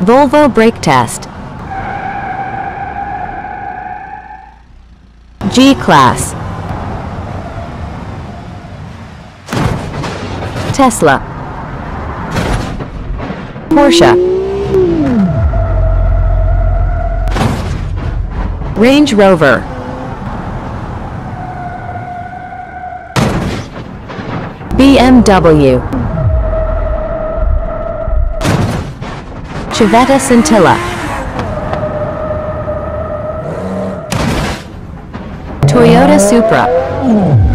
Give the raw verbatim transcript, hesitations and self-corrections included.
Volvo brake test. G-Class. Tesla. Porsche. Range Rover. B M W. Civetta Scintilla. Toyota Supra.